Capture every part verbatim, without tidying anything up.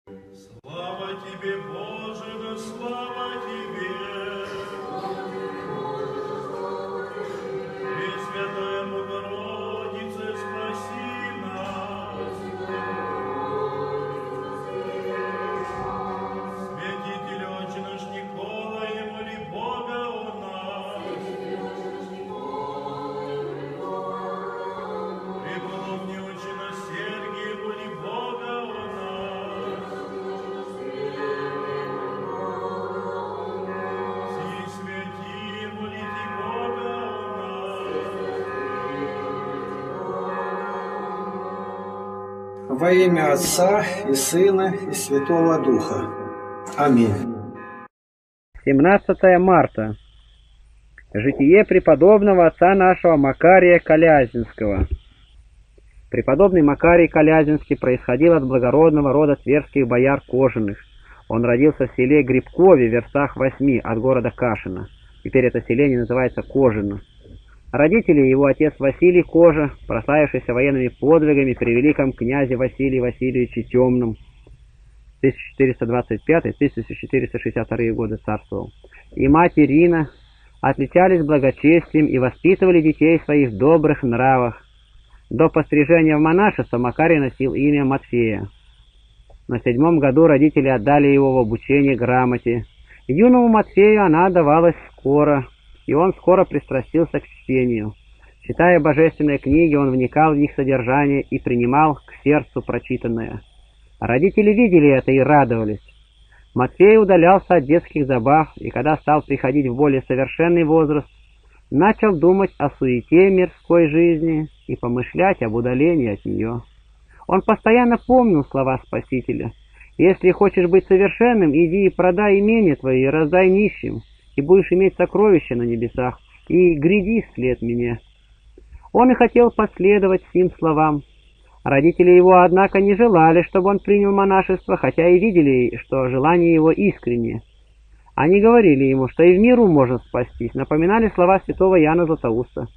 Слава тебе, Боже, да слава тебе! Пресвятая Богородице, спаси нас! Святитель Отче наш Николай, моли Бога о нас! Преподобный Отче наш Сергий, моли Бога о нас! Все святые, молите Бога о нас! Во имя Отца и Сына и Святого Духа. Аминь. семнадцатое марта. Житие преподобного отца нашего Макария Колязинского. Преподобный Макарий Колязинский происходил от благородного рода тверских бояр Кожаных. Он родился в селе Грибкове, в верстах восьми от города Кашина. Теперь это селение называется Кожино. Родители его, отец Василий Кожа, прославившийся военными подвигами при великом князе Василии Васильевиче Темном, тысяча четыреста двадцать пятый — тысяча четыреста шестьдесят вторые годы царствовал, и мать Ирина отличались благочестием и воспитывали детей своих в добрых нравах. До пострижения в монашество Макарий носил имя Матфея. На седьмом году родители отдали его в обучение грамоте. Юному Матфею она давалась скоро, и он скоро пристрастился к чтению. Читая божественные книги, он вникал в их содержание и принимал к сердцу прочитанное. Родители видели это и радовались. Матфей удалялся от детских забав, и когда стал приходить в более совершенный возраст, начал думать о суете мирской жизни и помышлять об удалении от нее. Он постоянно помнил слова Спасителя: «Если хочешь быть совершенным, иди и продай имение твое и раздай нищим, и будешь иметь сокровища на небесах, и гряди вслед мне». Он и хотел последовать сим словам. Родители его, однако, не желали, чтобы он принял монашество, хотя и видели, что желание его искреннее. Они говорили ему, что и в миру можно спастись, напоминали слова святого Иоанна Златоуста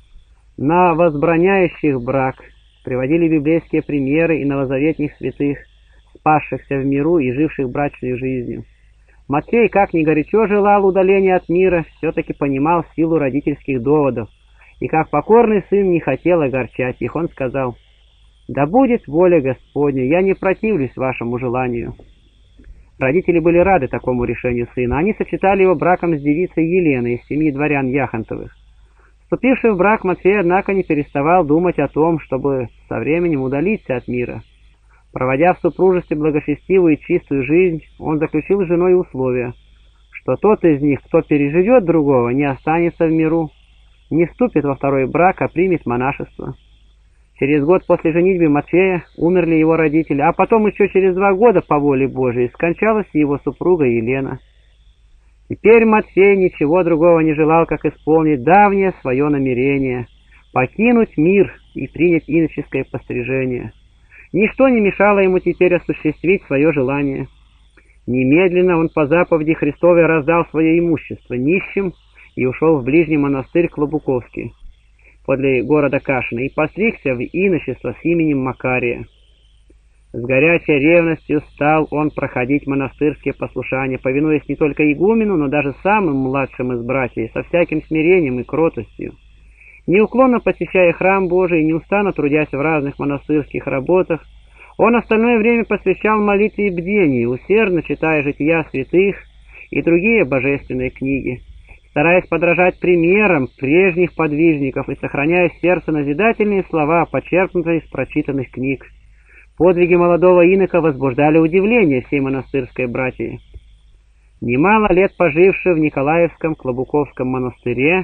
на возбраняющих брак, приводили библейские примеры и новозаветных святых, спасшихся в миру и живших брачной жизнью. Матфей, как ни горячо желал удаления от мира, все-таки понимал силу родительских доводов, и как покорный сын не хотел огорчать их, он сказал: «Да будет воля Господня, я не противлюсь вашему желанию». Родители были рады такому решению сына. Они сочетали его браком с девицей Еленой из семьи дворян Яхонтовых. Вступивший в брак, Матфей, однако, не переставал думать о том, чтобы со временем удалиться от мира. Проводя в супружестве благочестивую и чистую жизнь, он заключил с женой условие, что тот из них, кто переживет другого, не останется в миру, не вступит во второй брак, а примет монашество. Через год после женитьбы Матфея умерли его родители, а потом еще через два года по воле Божией скончалась его супруга Елена. Теперь Матфей ничего другого не желал, как исполнить давнее свое намерение — покинуть мир и принять иноческое пострижение. Ничто не мешало ему теперь осуществить свое желание. Немедленно он по заповеди Христовой раздал свое имущество нищим и ушел в ближний монастырь Клобуковский, подле города Кашина, и постригся в иночество с именем Макария. С горячей ревностью стал он проходить монастырские послушания, повинуясь не только игумену, но даже самым младшим из братьев, со всяким смирением и кротостью. Неуклонно посещая храм Божий и неустанно трудясь в разных монастырских работах, он остальное время посвящал молитве и бдению, усердно читая жития святых и другие божественные книги, стараясь подражать примерам прежних подвижников и сохраняя в сердце назидательные слова, почерпнутые из прочитанных книг. Подвиги молодого инока возбуждали удивление всей монастырской братьи. Немало лет поживший в Николаевском Клобуковском монастыре,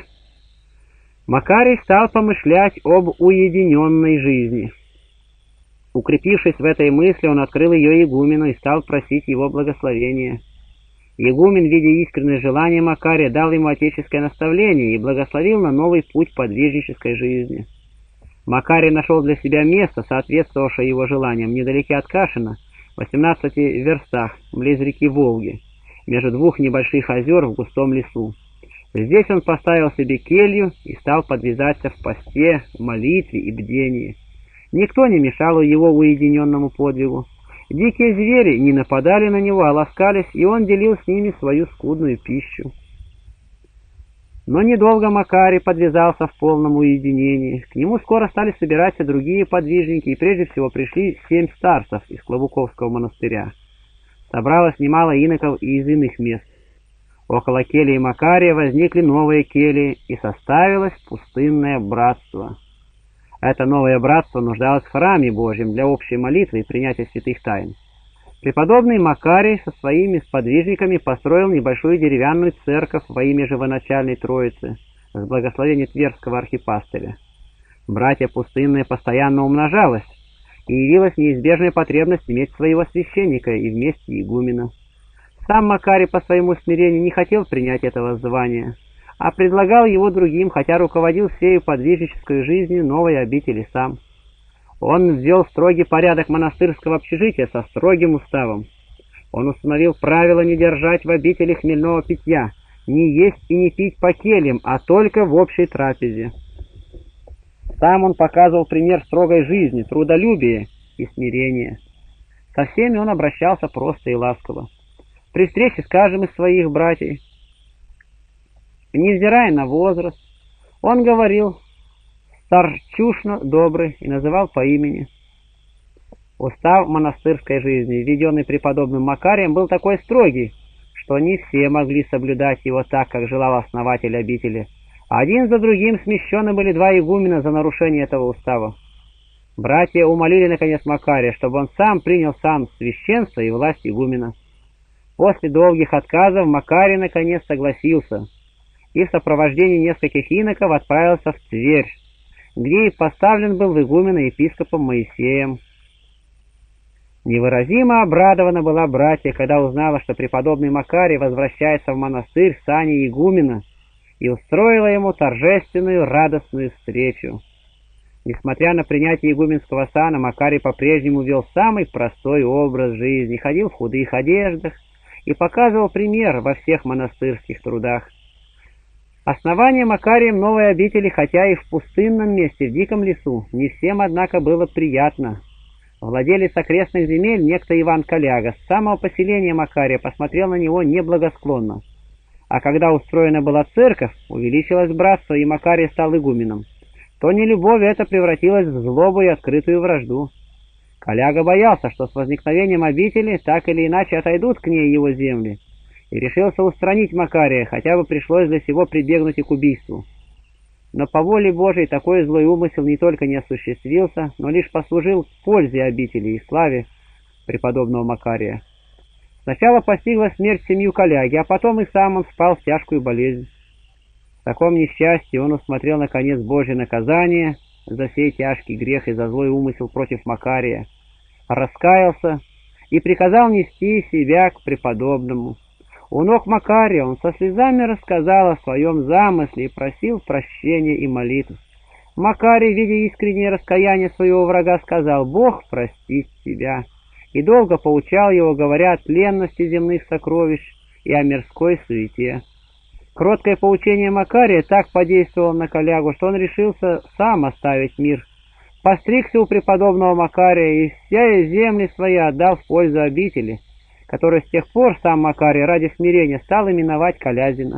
Макарий стал помышлять об уединенной жизни. Укрепившись в этой мысли, он открыл ее игумену и стал просить его благословения. Игумен, видя искреннее желание Макария, дал ему отеческое наставление и благословил на новый путь подвижнической жизни. Макарий нашел для себя место, соответствовавшее его желаниям, недалеке от Кашина, в восемнадцати верстах, близ реки Волги, между двух небольших озер в густом лесу. Здесь он поставил себе келью и стал подвязаться в посте, молитве и бдении. Никто не мешал его уединенному подвигу. Дикие звери не нападали на него, а ласкались, и он делил с ними свою скудную пищу. Но недолго Макарий подвязался в полном уединении. К нему скоро стали собираться другие подвижники, и прежде всего пришли семь старцев из Клобуковского монастыря. Собралось немало иноков и из иных мест. Около келии Макария возникли новые келии, и составилось пустынное братство. Это новое братство нуждалось в храме Божьем для общей молитвы и принятия святых тайн. Преподобный Макарий со своими сподвижниками построил небольшую деревянную церковь во имя Живоначальной Троицы с благословения Тверского архипастыря. Братья пустынные постоянно умножалось, и явилась неизбежная потребность иметь своего священника и вместе игумена. Сам Макарий по своему смирению не хотел принять этого звания, а предлагал его другим, хотя руководил всею подвижнической жизнью новой обители сам. Он ввел строгий порядок монастырского общежития со строгим уставом. Он установил правило не держать в обители хмельного питья, не есть и не пить по кельям, а только в общей трапезе. Сам он показывал пример строгой жизни, трудолюбия и смирения. Со всеми он обращался просто и ласково. При встрече с каждым из своих братьев, невзирая на возраст, он говорил старчушно добрый и называл по имени. Устав монастырской жизни, введенный преподобным Макарием, был такой строгий, что не все могли соблюдать его так, как желал основатель обители. Один за другим смещены были два игумена за нарушение этого устава. Братья умолили наконец Макария, чтобы он сам принял сан священства и власть игумена. После долгих отказов Макарий наконец согласился и в сопровождении нескольких иноков отправился в Тверь, где и поставлен был в игумена епископом Моисеем. Невыразимо обрадована была братья, когда узнала, что преподобный Макарий возвращается в монастырь в сане игумена, и устроила ему торжественную радостную встречу. Несмотря на принятие игуменского сана, Макарий по-прежнему вел самый простой образ жизни, ходил в худых одеждах и показывал пример во всех монастырских трудах. Основание Макарием новой обители, хотя и в пустынном месте, в диком лесу, не всем, однако, было приятно. Владелец окрестных земель, некто Иван Коляга, с самого поселения Макария посмотрел на него неблагосклонно. А когда устроена была церковь, увеличилось братство, и Макарий стал игуменом, то нелюбовь эта превратилась в злобу и открытую вражду. Коляга боялся, что с возникновением обители так или иначе отойдут к ней его земли, и решился устранить Макария, хотя бы пришлось для сего прибегнуть и к убийству. Но по воле Божией такой злой умысел не только не осуществился, но лишь послужил пользе обители и славе преподобного Макария. Сначала постигла смерть семью Коляги, а потом и сам он впал в тяжкую болезнь. В таком несчастье он усмотрел наконец Божье наказание за сей тяжкий грех и за злой умысел против Макария, раскаялся и приказал нести себя к преподобному. У ног Макария он со слезами рассказал о своем замысле и просил прощения и молитв. Макарий, видя искреннее раскаяние своего врага, сказал: «Бог простит тебя», и долго поучал его, говоря о тленности земных сокровищ и о мирской суете. Кроткое поучение Макария так подействовало на Колягу, что он решился сам оставить мир. Постригся у преподобного Макария и все земли свои отдал в пользу обители, который с тех пор сам Макарий ради смирения стал именовать Колязина.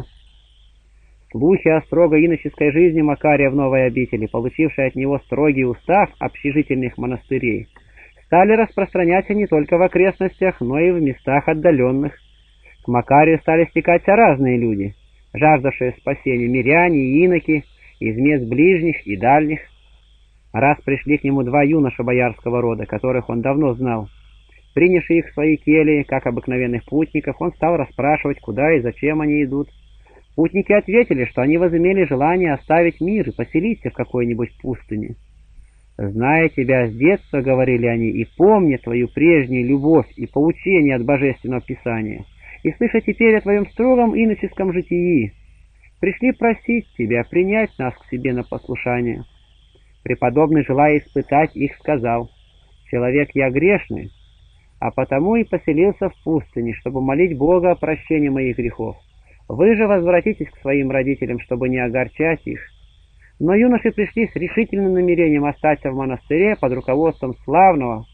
Слухи о строгой иноческой жизни Макария в новой обители, получившей от него строгий устав общежительных монастырей, стали распространяться не только в окрестностях, но и в местах отдаленных. К Макарию стали стекаться разные люди, жаждавшие спасения, миряне и иноки из мест ближних и дальних. Раз пришли к нему два юноша боярского рода, которых он давно знал. Принявши их в свои кельи, как обыкновенных путников, он стал расспрашивать, куда и зачем они идут. Путники ответили, что они возымели желание оставить мир и поселиться в какой-нибудь пустыне. «Зная тебя с детства, — говорили они, — и помня твою прежнюю любовь и поучение от Божественного Писания, и слыша теперь о твоем строгом иноческом житии, пришли просить тебя принять нас к себе на послушание». Преподобный, желая испытать их, сказал: «Человек я грешный, а потому и поселился в пустыне, чтобы молить Бога о прощении моих грехов. Вы же возвратитесь к своим родителям, чтобы не огорчать их». Но юноши пришли с решительным намерением остаться в монастыре под руководством славного,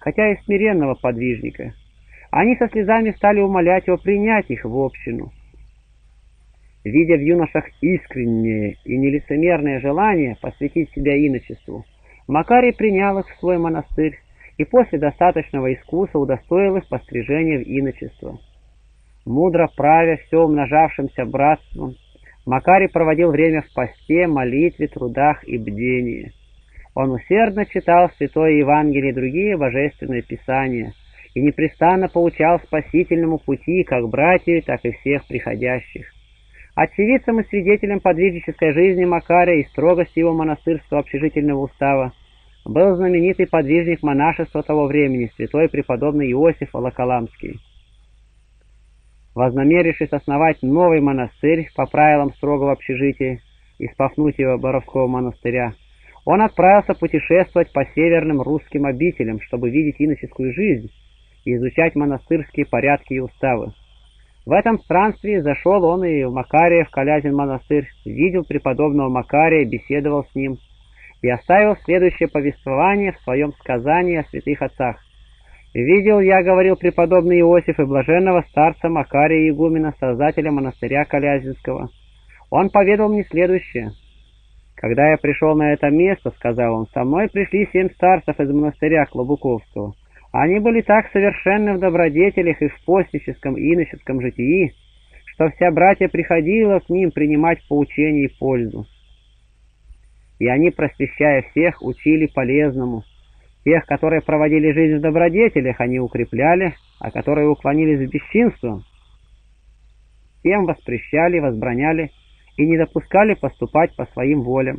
хотя и смиренного подвижника. Они со слезами стали умолять его принять их в общину. Видя в юношах искреннее и нелицемерное желание посвятить себя иночеству, Макарий принял их в свой монастырь и после достаточного искуса удостоил их пострижения в иночество. Мудро правя все умножавшимся братством, Макарий проводил время в посте, молитве, трудах и бдении. Он усердно читал Святое Евангелие и другие божественные писания и непрестанно поучал спасительному пути как братьев, так и всех приходящих. Очевидцем и свидетелем подвижнической жизни Макария и строгости его монастырского общежительного устава был знаменитый подвижник монашества того времени, святой преподобный Иосиф Волоколамский. Вознамерившись основать новый монастырь по правилам строгого общежития из Пафнутьева Боровского монастыря, он отправился путешествовать по северным русским обителям, чтобы видеть иноческую жизнь и изучать монастырские порядки и уставы. В этом странстве зашел он и в Макария, в Калязин монастырь, видел преподобного Макария, беседовал с ним и оставил следующее повествование в своем сказании о святых отцах. «Видел я, — говорил преподобный Иосиф, — и блаженного старца Макария игумена, создателя монастыря Калязинского. Он поведал мне следующее. Когда я пришел на это место, — сказал он, — со мной пришли семь старцев из монастыря Клобуковского. Они были так совершенны в добродетелях и в постническом и иноческом житии, что вся братья приходила к ним принимать поучение и пользу. И они, просвещая всех, учили полезному. Тех, которые проводили жизнь в добродетелях, они укрепляли, а которые уклонились в бесчинство, тем воспрещали, возбраняли и не допускали поступать по своим волям».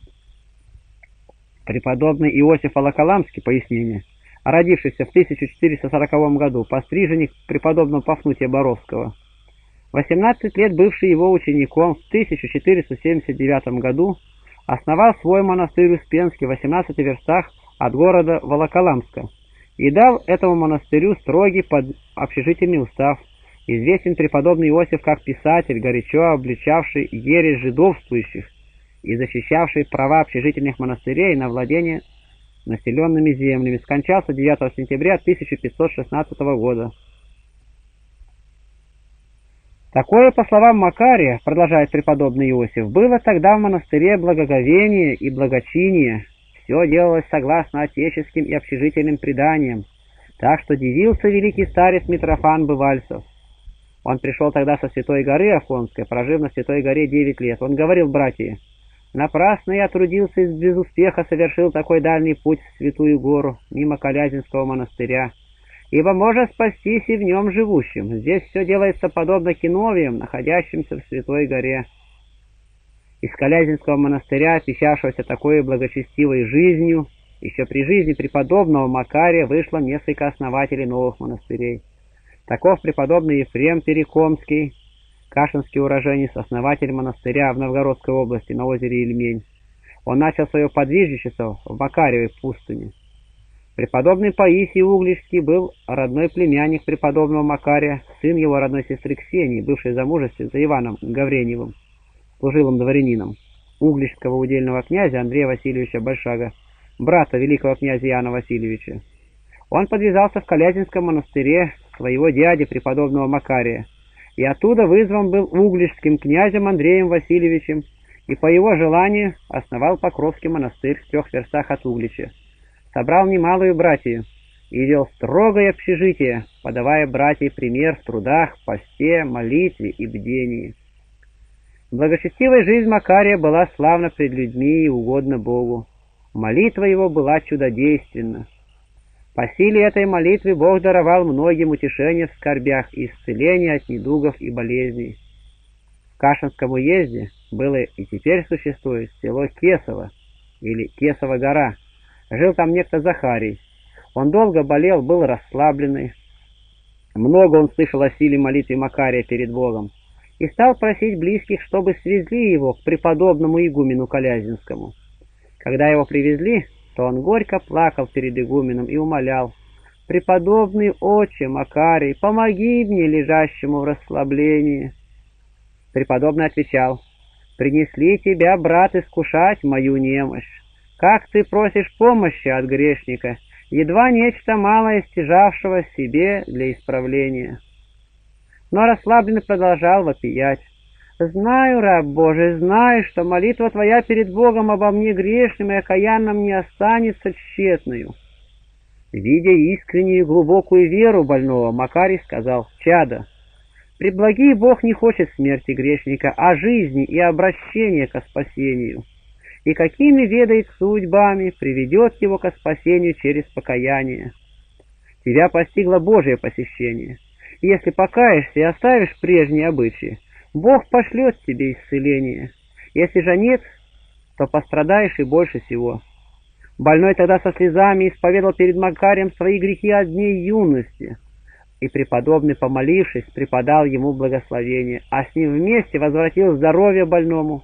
Преподобный Иосиф Волоколамский, пояснение, родившийся в тысяча четыреста сороковом году, постриженник преподобного Пафнутия Боровского, восемнадцать лет бывший его учеником, в тысяча четыреста семьдесят девятом году основал свой монастырь Успенский в восемнадцати верстах от города Волоколамска и дал этому монастырю строгий под общежительный устав. Известен преподобный Иосиф как писатель, горячо обличавший ересь жидовствующих и защищавший права общежительных монастырей на владение населенными землями. Скончался девятого сентября тысяча пятьсот шестнадцатого года. Такое, по словам Макария, продолжает преподобный Иосиф, было тогда в монастыре благоговение и благочиние. Все делалось согласно отеческим и общежительным преданиям, так что дивился великий старец Митрофан Бывальцев. Он пришел тогда со Святой горы Афонской, прожив на Святой горе девять лет. Он говорил: «Братья, напрасно я трудился и без успеха совершил такой дальний путь в Святую гору, мимо Калязинского монастыря, ибо можно спастись и в нем живущим. Здесь все делается подобно киновиям, находящимся в Святой горе». Из Калязинского монастыря, отличавшегося такой благочестивой жизнью, еще при жизни преподобного Макария вышло несколько основателей новых монастырей. Таков преподобный Ефрем Перекомский, кашинский уроженец, основатель монастыря в Новгородской области на озере Ильмень. Он начал свое подвижничество в Макарьевой пустыне. Преподобный Паисий Угличский был родной племянник преподобного Макария, сын его родной сестры Ксении, бывшей замужестве за Иваном Гавреньевым, служилым дворянином, угличского удельного князя Андрея Васильевича Большага, брата великого князя Иоанна Васильевича. Он подвязался в Калязинском монастыре своего дяди, преподобного Макария, и оттуда вызван был угличским князем Андреем Васильевичем, и по его желанию основал Покровский монастырь в трех верстах от Углича, собрал немалую братью и вел строгое общежитие, подавая братьям пример в трудах, посте, молитве и бдении. Благочестивая жизнь Макария была славна пред людьми и угодна Богу. Молитва его была чудодейственна. По силе этой молитвы Бог даровал многим утешение в скорбях и исцеление от недугов и болезней. В Кашинском уезде было и теперь существует село Кесово, или Кесова гора. Жил там некто Захарий. Он долго болел, был расслабленный. Много он слышал о силе молитвы Макария перед Богом и стал просить близких, чтобы свезли его к преподобному игумену Калязинскому. Когда его привезли, то он горько плакал перед игуменом и умолял: «Преподобный отче Макарий, помоги мне, лежащему в расслаблении». Преподобный отвечал: «Принесли тебя, брат, искушать мою немощь. Как ты просишь помощи от грешника, едва нечто малое стяжавшего себе для исправления. Но расслабленно продолжал вопиять: «Знаю, раб Божий, знаю, что молитва твоя перед Богом обо мне грешным и окаянным не останется тщетною». Видя искреннюю и глубокую веру больного, Макарий сказал: «Чадо, преблагий Бог не хочет смерти грешника, а жизни и обращения ко спасению, и какими ведает судьбами приведет его ко спасению через покаяние. Тебя постигло Божие посещение, и если покаешься и оставишь прежние обычаи, Бог пошлет тебе исцеление. Если же нет, то пострадаешь и больше всего». Больной тогда со слезами исповедал перед Макарием свои грехи от дней юности, и преподобный, помолившись, преподал ему благословение, а с ним вместе возвратил здоровье больному.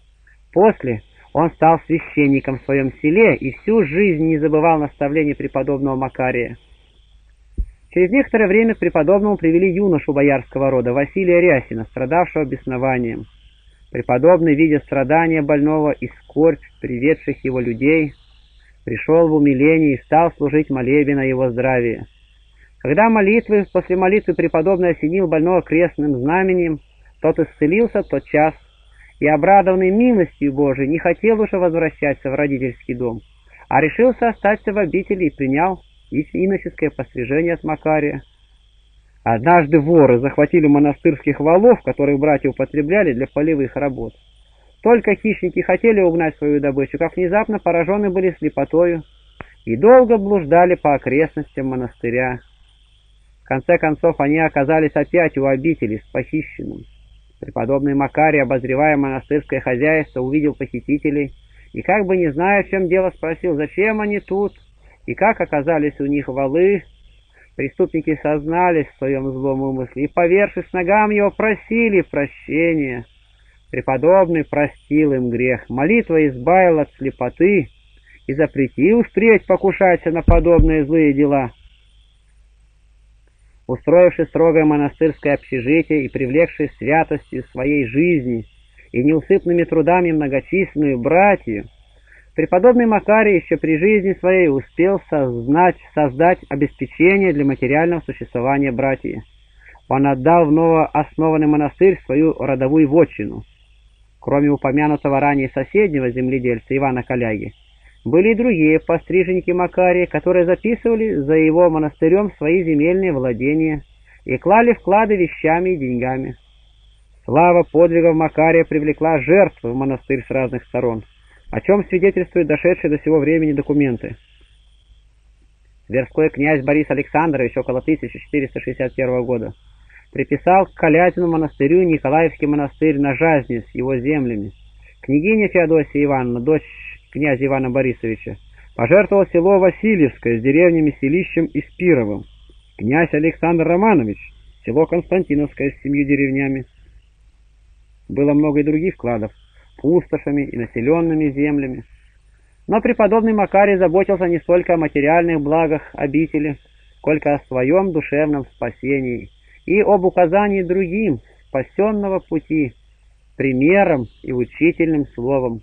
После он стал священником в своем селе и всю жизнь не забывал наставлений преподобного Макария. Через некоторое время к преподобному привели юношу боярского рода, Василия Рясина, страдавшего беснованием. Преподобный, видя страдания больного и скорбь приведших его людей, пришел в умиление и стал служить молебен о его здравии. Когда молитвы, после молитвы преподобный осенил больного крестным знаменем, тот исцелился тотчас, и, обрадованный милостью Божией, не хотел уже возвращаться в родительский дом, а решился остаться в обители и принял иноческое пострижение от Макария. Однажды воры захватили монастырских волов, которых братья употребляли для полевых работ. Только хищники хотели угнать свою добычу, как внезапно поражены были слепотою и долго блуждали по окрестностям монастыря. В конце концов они оказались опять у обители с похищенным. Преподобный Макарий, обозревая монастырское хозяйство, увидел похитителей и, как бы не зная, в чем дело, спросил, зачем они тут и как оказались у них волы. Преступники сознались в своем злом умысле и, повершись ногам его, просили прощения. Преподобный простил им грех, молитва избавила от слепоты и запретил впредь покушаться на подобные злые дела. Устроивши строгое монастырское общежитие и привлекший святостью своей жизни и неусыпными трудами многочисленную братью, преподобный Макарий еще при жизни своей успел сознать, создать обеспечение для материального существования братьев. Он отдал в новооснованный монастырь свою родовую вотчину. Кроме упомянутого ранее соседнего земледельца Ивана Коляги, были и другие постриженники Макария, которые записывали за его монастырем свои земельные владения и клали вклады вещами и деньгами. Слава подвигов Макария привлекла жертвы в монастырь с разных сторон, о чем свидетельствуют дошедшие до сего времени документы. Тверской князь Борис Александрович около тысяча четыреста шестьдесят первого года приписал к Колязину монастырю Николаевский монастырь на Жазне с его землями. Княгиня Феодосия Ивановна, дочь князя Ивана Борисовича, пожертвовал село Васильевское с деревнями Селищем и Спировым. Князь Александр Романович — село Константиновское с семью деревнями. Было много и других вкладов — пустошами и населенными землями. Но преподобный Макарий заботился не столько о материальных благах обители, сколько о своем душевном спасении и об указании другим спасенного пути примером и учительным словом.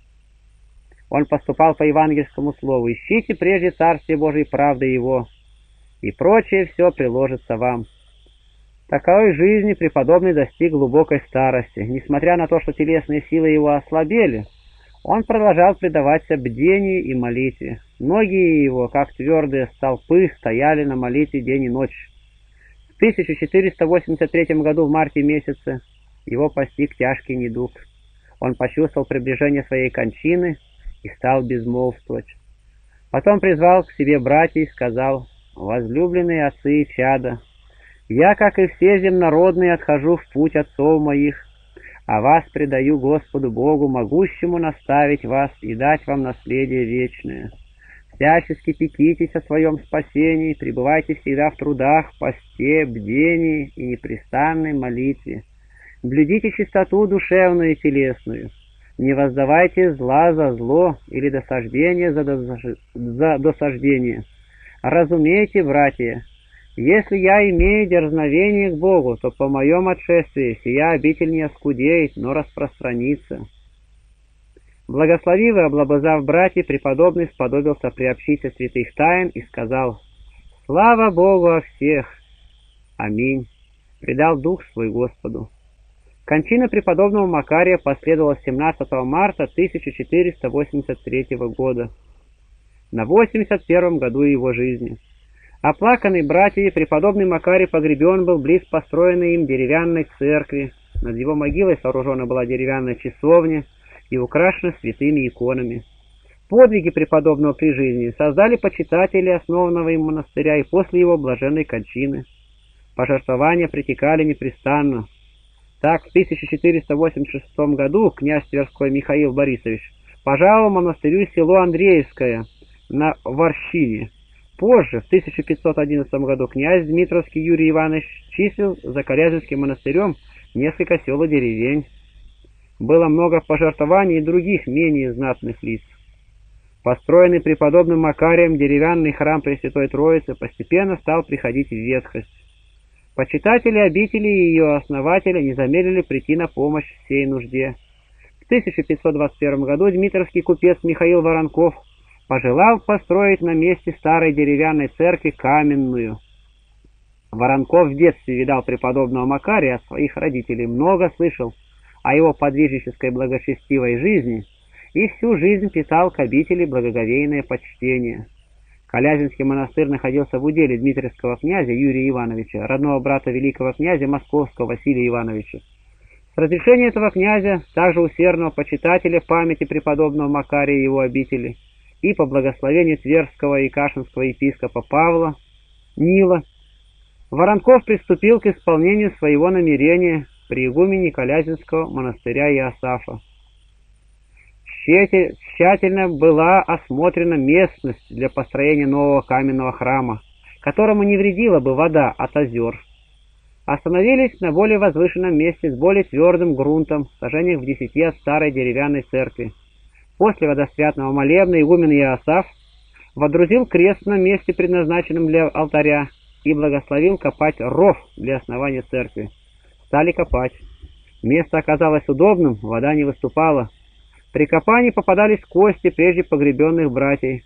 Он поступал по евангельскому слову: «Ищите прежде Царствие Божие и правды Его, и прочее все приложится вам». Таковой жизни преподобный достиг глубокой старости. Несмотря на то, что телесные силы его ослабели, он продолжал предаваться бдению и молитве. Ноги его, как твердые столпы, стояли на молитве день и ночь. В тысяча четыреста восемьдесят третьем году в марте месяце его постиг тяжкий недуг. Он почувствовал приближение своей кончины и стал безмолвствовать. Потом призвал к себе братьев и сказал: «Возлюбленные отцы и чада, я, как и все земнородные, отхожу в путь отцов моих, а вас предаю Господу Богу, могущему наставить вас и дать вам наследие вечное. Всячески пекитесь о своем спасении, пребывайте всегда в трудах, посте, бдении и непрестанной молитве. Блюдите чистоту душевную и телесную. Не воздавайте зла за зло или досаждение за, досаж... за досаждение. Разумейте, братья, если я имею дерзновение к Богу, то по моем отшествии сия обитель не оскудеет, но распространится». Благословив и облобызав братьев, преподобный сподобился приобщиться святых тайн и сказал: «Слава Богу о всех! Аминь!» Предал дух свой Господу. Кончина преподобного Макария последовала семнадцатого марта тысяча четыреста восемьдесят третьего года, на восемьдесят первом году его жизни. Оплаканный братьями, преподобный Макарий погребен был близ построенной им деревянной церкви. Над его могилой сооружена была деревянная часовня и украшена святыми иконами. Подвиги преподобного при жизни создали почитатели основанного им монастыря и после его блаженной кончины. Пожертвования притекали непрестанно. Так, в тысяча четыреста восемьдесят шестом году князь Тверской Михаил Борисович пожаловал монастырю село Андреевское на Варщине. Позже, в тысяча пятьсот одиннадцатом году, князь Дмитровский Юрий Иванович числил за Колязинским монастырем несколько сел и деревень. Было много пожертвований и других менее знатных лиц. Построенный преподобным Макарием деревянный храм Пресвятой Троицы постепенно стал приходить в ветхость. Почитатели обители и ее основатели не замедлили прийти на помощь всей нужде. В тысяча пятьсот двадцать первом году дмитровский купец Михаил Воронков пожелал построить на месте старой деревянной церкви каменную. Воронков в детстве видал преподобного Макария от своих родителей, много слышал о его подвижнической благочестивой жизни и всю жизнь питал к обители благоговейное почтение. Колязинский монастырь находился в уделе дмитриевского князя Юрия Ивановича, родного брата великого князя Московского Василия Ивановича. С разрешения этого князя, также усердного почитателя памяти преподобного Макария и его обители, и по благословению Тверского и Кашинского епископа Павла Нила, Воронков приступил к исполнению своего намерения при игумене Колязинского монастыря Иосафа. Тщательно была осмотрена местность для построения нового каменного храма, которому не вредила бы вода от озер. Остановились на более возвышенном месте с более твердым грунтом, в сажениях в десяти от старой деревянной церкви. После водосвятного молебна игумен Иосаф водрузил крест на месте, предназначенном для алтаря, и благословил копать ров для основания церкви. Стали копать. Место оказалось удобным, вода не выступала. При копании попадались кости прежде погребенных братьев.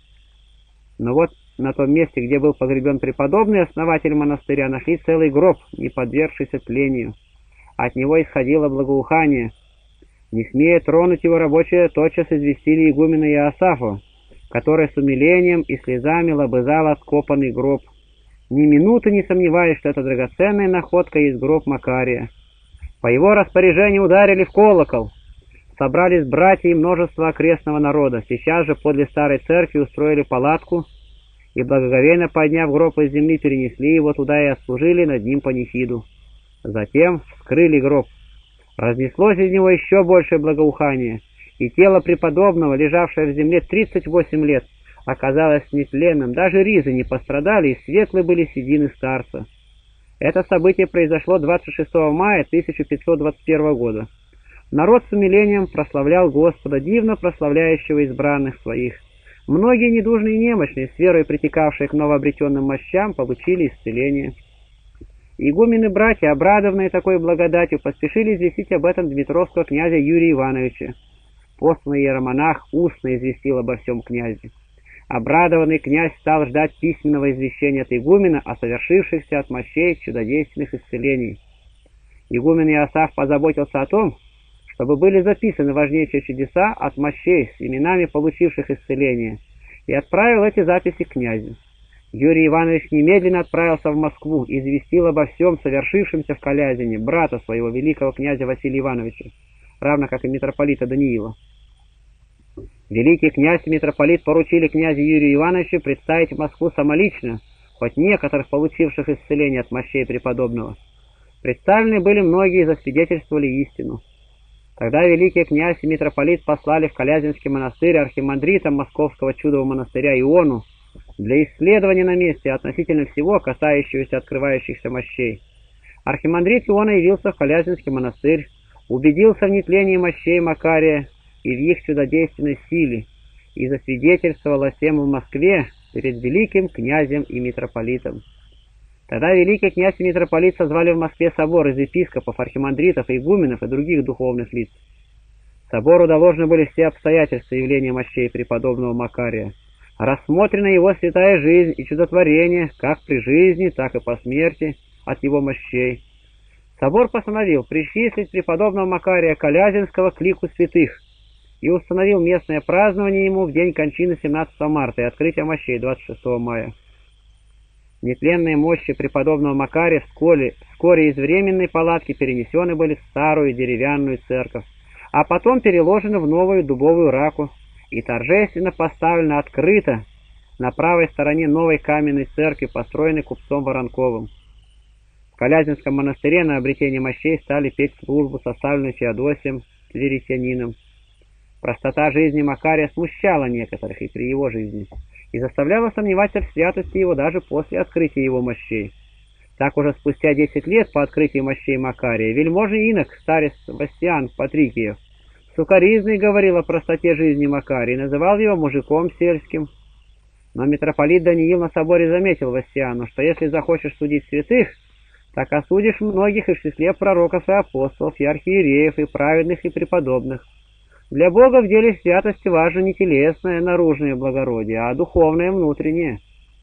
Но вот на том месте, где был погребен преподобный основатель монастыря, нашли целый гроб, не подвергшийся тлению. От него исходило благоухание. Не смея тронуть его, рабочие тотчас известили игумена Иосафа, который с умилением и слезами лобызал откопанный гроб, ни минуты не сомневаясь, что эта драгоценная находка есть гроб Макария. По его распоряжению ударили в колокол. Собрались братья и множество окрестного народа. Сейчас же подле старой церкви устроили палатку и, благоговейно подняв гроб из земли, перенесли его туда и отслужили над ним панихиду. Затем вскрыли гроб. Разнеслось из него еще большее благоухание, и тело преподобного, лежавшее в земле тридцать восемь лет, оказалось нетленным. Даже ризы не пострадали, и светлы были седины старца. Это событие произошло двадцать шестого мая тысяча пятьсот двадцать первого года. Народ с умилением прославлял Господа, дивно прославляющего избранных своих. Многие недужные и немощные, с верой притекавшие к новообретенным мощам, получили исцеление. Игумены братья, обрадованные такой благодатью, поспешили известить об этом дмитровского князя Юрия Ивановича. Посланный иеромонах устно известил обо всем князе. Обрадованный князь стал ждать письменного извещения от игумена о совершившихся от мощей чудодейственных исцелений. Игумен Иосаф позаботился о том, чтобы были записаны важнейшие чудеса от мощей с именами получивших исцеление, и отправил эти записи к князю. Юрий Иванович немедленно отправился в Москву и известил обо всем совершившемся в Колязине брата своего великого князя Василия Ивановича, равно как и митрополита Даниила. Великий князь и митрополит поручили князю Юрию Ивановичу представить в Москву самолично хоть некоторых получивших исцеление от мощей преподобного. Представлены были многие и засвидетельствовали истину. Тогда великий князь и митрополит послали в Колязинский монастырь архимандрита Московского чудового монастыря Иону для исследования на месте относительно всего, касающегося открывающихся мощей. Архимандрит Иона явился в Колязинский монастырь, убедился в нетлении мощей Макария и в их чудодейственной силе, и засвидетельствовал о сем в Москве перед великим князем и митрополитом. Тогда великий князь и митрополит созвали в Москве собор из епископов, архимандритов, игуменов и других духовных лиц. Собору доложены были все обстоятельства явления мощей преподобного Макария. Рассмотрена его святая жизнь и чудотворение, как при жизни, так и по смерти от его мощей. Собор постановил причислить преподобного Макария Колязинского к лику святых и установил местное празднование ему в день кончины семнадцатого марта и открытия мощей двадцать шестого мая. Нетленные мощи преподобного Макария вскоре, вскоре из временной палатки перенесены были в старую деревянную церковь, а потом переложены в новую дубовую раку и торжественно поставлено открыто на правой стороне новой каменной церкви, построенной купцом Воронковым. В Колязинском монастыре на обретение мощей стали петь службу, составленную Феодосием Клиритянином. Простота жизни Макария смущала некоторых и при его жизни, и заставляла сомневаться в святости его даже после открытия его мощей. Так уже спустя десять лет по открытии мощей Макария вельможный инок, старец Вастиан Патрикиев, сукоризный говорил о простоте жизни Макария и называл его мужиком сельским. Но митрополит Даниил на соборе заметил Вастиану, что если захочешь судить святых, так осудишь многих и в числе пророков и апостолов, и архиереев, и праведных, и преподобных. Для Бога в деле святости важно не телесное, наружное благородие, а духовное, внутреннее.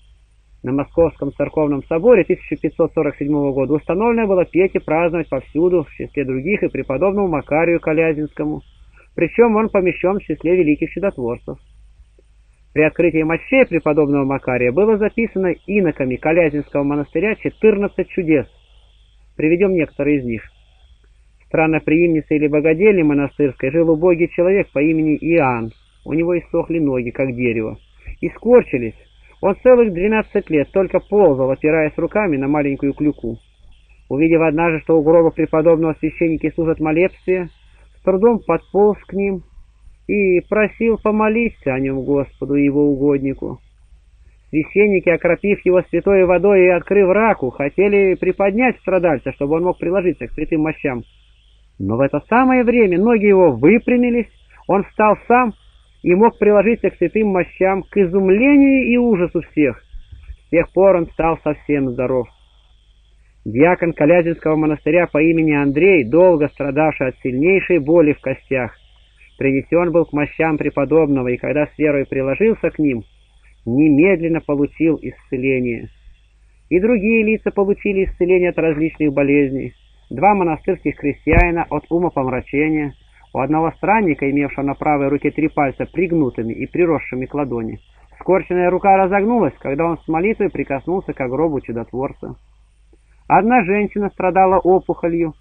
На Московском церковном соборе тысяча пятьсот сорок седьмого года установлено было петь и праздновать повсюду, в числе других, и преподобному Макарию Колязинскому, причем он помещен в числе великих чудотворцев. При открытии мощей преподобного Макария было записано иноками Колязинского монастыря четырнадцать чудес. Приведем некоторые из них. В странноприимнице или богадельне монастырской жил убогий человек по имени Иоанн. У него иссохли ноги, как дерево, и скорчились. Он целых двенадцать лет только ползал, опираясь руками на маленькую клюку. Увидев однажды, что у гроба преподобного священники служат молебствие, с трудом подполз к ним и просил помолиться о нем Господу и его угоднику. Священники, окропив его святой водой и открыв раку, хотели приподнять страдальца, чтобы он мог приложиться к святым мощам. Но в это самое время ноги его выпрямились, он встал сам и мог приложиться к святым мощам к изумлению и ужасу всех. С тех пор он стал совсем здоров. Диакон Колязинского монастыря по имени Андрей, долго страдавший от сильнейшей боли в костях, принесен был к мощам преподобного, и когда с верой приложился к ним, немедленно получил исцеление. И другие лица получили исцеление от различных болезней. Два монастырских крестьянина от умопомрачения, у одного странника, имевшего на правой руке три пальца пригнутыми и приросшими к ладони, скорченная рука разогнулась, когда он с молитвой прикоснулся к гробу чудотворца. Одна женщина страдала опухолью,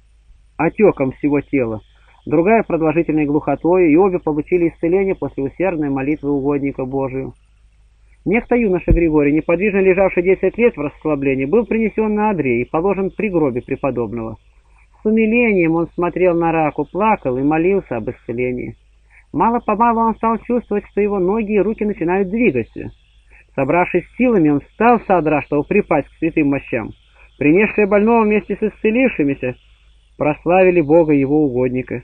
отеком всего тела, другая продолжительной глухотой, и обе получили исцеление после усердной молитвы угодника Божию. Некто юноша Григорий, неподвижно лежавший десять лет в расслаблении, был принесен на одре и положен при гробе преподобного. С умилением он смотрел на раку, плакал и молился об исцелении. Мало-помалу он стал чувствовать, что его ноги и руки начинают двигаться. Собравшись силами, он встал с одра, чтобы припасть к святым мощам. Принесшие больного вместе с исцелившимися прославили Бога и его угодника.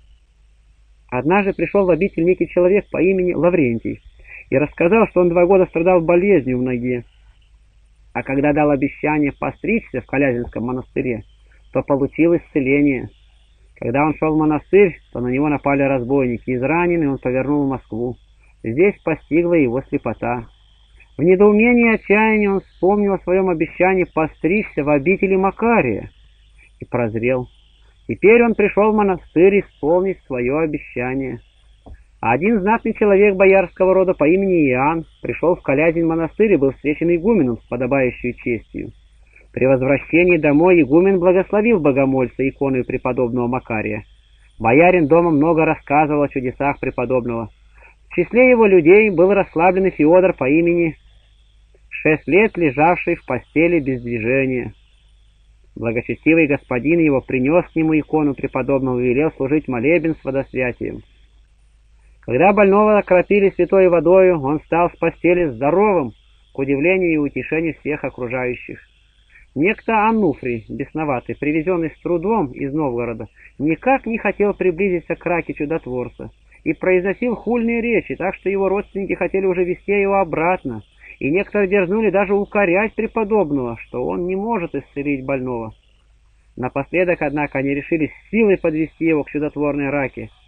Однажды пришел в обитель некий человек по имени Лаврентий и рассказал, что он два года страдал болезнью в ноге. А когда дал обещание постричься в Колязинском монастыре, то получил исцеление. Когда он шел в монастырь, то на него напали разбойники. Израненный он повернул в Москву. Здесь постигла его слепота. В недоумении и отчаянии он вспомнил о своем обещании постричься в обители Макария и прозрел. Теперь он пришел в монастырь исполнить свое обещание. А один знатный человек боярского рода по имени Иоанн пришел в Колязин монастырь и был встречен игуменом с подобающей честью. При возвращении домой игумен благословил богомольца иконой преподобного Макария. Боярин дома много рассказывал о чудесах преподобного. В числе его людей был расслабленный Феодор по имени, шесть лет лежавший в постели без движения. Благочестивый господин его принес к нему икону преподобного и велел служить молебен с водосвятием. Когда больного окропили святой водою, он встал с постели здоровым, к удивлению и утешению всех окружающих. Некто Ануфрий, бесноватый, привезенный с трудом из Новгорода, никак не хотел приблизиться к раке чудотворца и произносил хульные речи, так что его родственники хотели уже везти его обратно, и некоторые дерзнули даже укорять преподобного, что он не может исцелить больного. Напоследок, однако, они решили силой подвести его к чудотворной раке,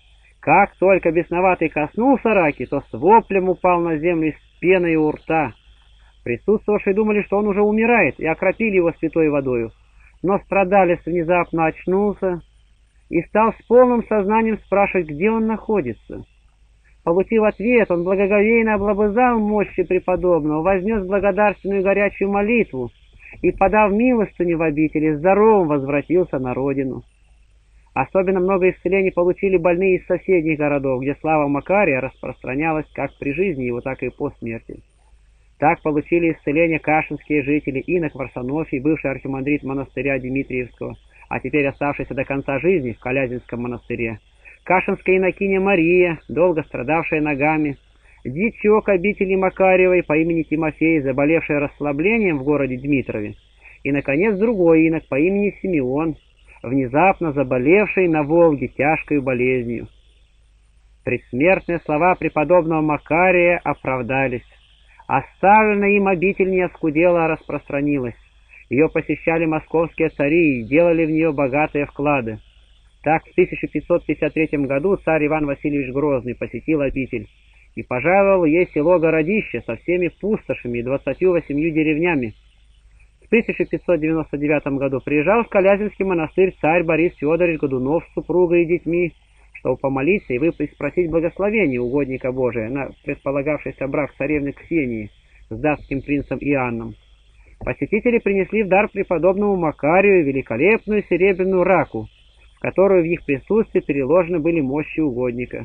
Как только бесноватый коснулся раки, то с воплем упал на землю с пеной у рта. Присутствовавшие думали, что он уже умирает, и окропили его святой водою. Но страдалец внезапно очнулся и стал с полным сознанием спрашивать, где он находится. Получив ответ, он благоговейно облобызал мощи преподобного, вознес благодарственную горячую молитву и, подав милостыню в обители, здоровым возвратился на родину. Особенно много исцелений получили больные из соседних городов, где слава Макария распространялась как при жизни его, так и по смерти. Так получили исцеление кашинские жители, инок Варсонофий, бывший архимандрит монастыря Дмитриевского, а теперь оставшийся до конца жизни в Калязинском монастыре, кашинская инокиня Мария, долго страдавшая ногами, дичок обители Макарьевой по имени Тимофей, заболевший расслаблением в городе Дмитрове, и, наконец, другой инок по имени Симеон, внезапно заболевший на Волге тяжкой болезнью. Предсмертные слова преподобного Макария оправдались. Оставленная им обитель не оскудела, а распространилась. Ее посещали московские цари и делали в нее богатые вклады. Так в тысяча пятьсот пятьдесят третьем году царь Иван Васильевич Грозный посетил обитель и пожаловал ей село Городище со всеми пустошами и двадцатью восемью деревнями. В тысяча пятьсот девяносто девятом году приезжал в Калязинский монастырь царь Борис Федорович Годунов с супругой и детьми, чтобы помолиться и выпросить спросить благословения угодника Божия на предполагавшийся брак царевны Ксении с датским принцем Иоанном. Посетители принесли в дар преподобному Макарию великолепную серебряную раку, в которую в их присутствии переложены были мощи угодника.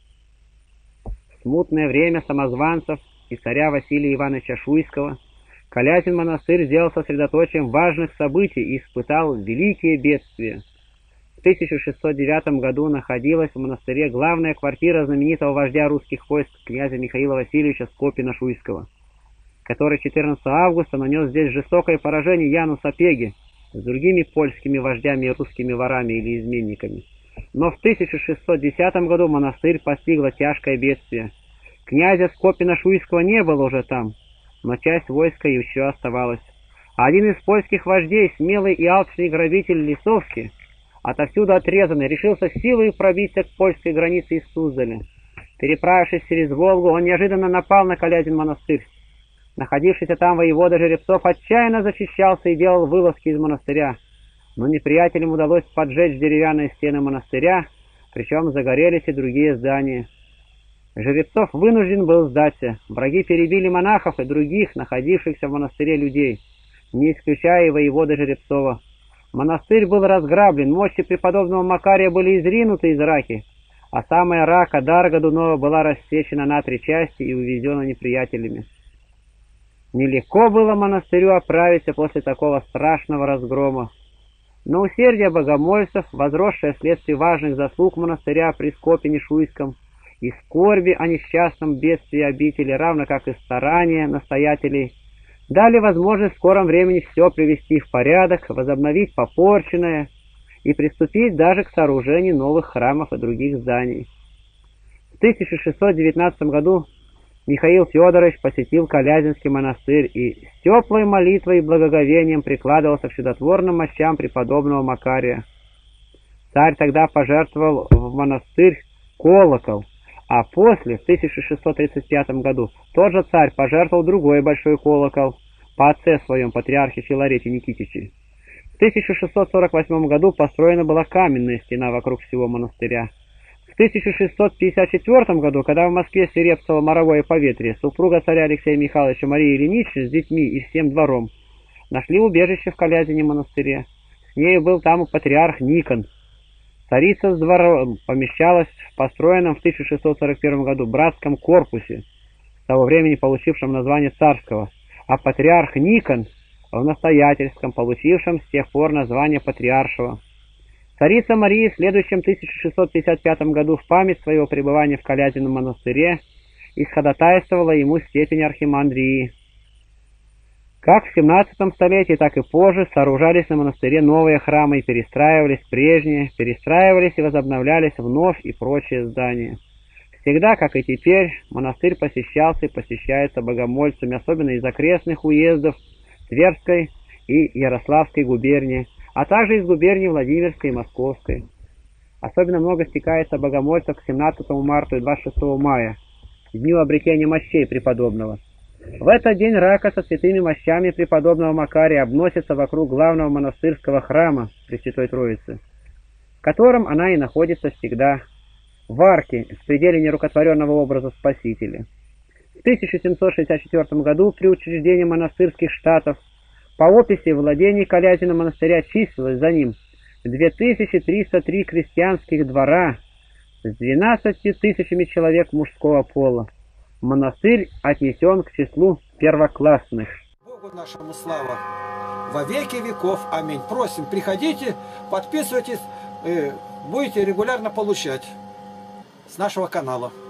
В смутное время самозванцев и царя Василия Ивановича Шуйского Калязин монастырь сделал сосредоточием важных событий и испытал великие бедствия. В тысяча шестьсот девятом году находилась в монастыре главная квартира знаменитого вождя русских войск князя Михаила Васильевича Скопина-Шуйского, который четырнадцатого августа нанес здесь жестокое поражение Яну Сапеге с другими польскими вождями и русскими ворами или изменниками. Но в тысяча шестьсот десятом году монастырь постигло тяжкое бедствие. Князя Скопина-Шуйского не было уже там, но часть войска еще оставалась. Один из польских вождей, смелый и алчный грабитель Лисовский, отовсюду отрезанный, решился силой пробиться к польской границе из Суздаля. Переправившись через Волгу, он неожиданно напал на Калязин монастырь. Находившийся там воевода Жеребцов отчаянно защищался и делал вылазки из монастыря, но неприятелям удалось поджечь деревянные стены монастыря, причем загорелись и другие здания. Жеребцов вынужден был сдаться. Враги перебили монахов и других, находившихся в монастыре людей, не исключая и воевода Жеребцова. Монастырь был разграблен, мощи преподобного Макария были изринуты из раки, а самая рака Дарга Дунова была рассечена на три части и увезена неприятелями. Нелегко было монастырю оправиться после такого страшного разгрома. Но усердие богомольцев, возросшее вследствие важных заслуг монастыря при Скопине-Шуйском, и скорби о несчастном бедствии обители, равно как и старания настоятелей, дали возможность в скором времени все привести в порядок, возобновить попорченное и приступить даже к сооружению новых храмов и других зданий. В тысяча шестьсот девятнадцатом году Михаил Федорович посетил Калязинский монастырь и с теплой молитвой и благоговением прикладывался к чудотворным мощам преподобного Макария. Царь тогда пожертвовал в монастырь колокол, а после, в тысяча шестьсот тридцать пятом году, тот же царь пожертвовал другой большой колокол по отце своем, патриархе Филарете Никитиче. В тысяча шестьсот сорок восьмом году построена была каменная стена вокруг всего монастыря. В тысяча шестьсот пятьдесят четвёртом году, когда в Москве свирепствовало моровое поветрие, супруга царя Алексея Михайловича Мария Ильинична с детьми и всем двором нашли убежище в Калязине монастыре. С нею был там и патриарх Никон. Царица с двором помещалась в построенном в тысяча шестьсот сорок первом году братском корпусе, с того времени получившем название царского, а патриарх Никон в настоятельском, получившем с тех пор название патриаршего. Царица Мария в следующем тысяча шестьсот пятьдесят пятом году в память своего пребывания в Калязином монастыре исходатайствовала ему степень архимандрии. Как в семнадцатом столетии, так и позже сооружались на монастыре новые храмы и перестраивались прежние, перестраивались и возобновлялись вновь и прочие здания. Всегда, как и теперь, монастырь посещался и посещается богомольцами, особенно из окрестных уездов Тверской и Ярославской губернии, а также из губерний Владимирской и Московской. Особенно много стекается богомольцев к семнадцатому марта и двадцать шестого мая, дню обретения мощей преподобного. В этот день рака со святыми мощами преподобного Макария обносится вокруг главного монастырского храма Пресвятой Троицы, в котором она и находится всегда, в арке, в пределе нерукотворенного образа Спасителя. В тысяча семьсот шестьдесят четвёртом году при учреждении монастырских штатов по описи владений Калязина монастыря числилось за ним две тысячи триста три крестьянских двора с двенадцатью тысячами человек мужского пола. Монастырь отнесен к числу первоклассных. Богу нашему слава во веки веков. Аминь. Просим, приходите, подписывайтесь, будете регулярно получать с нашего канала.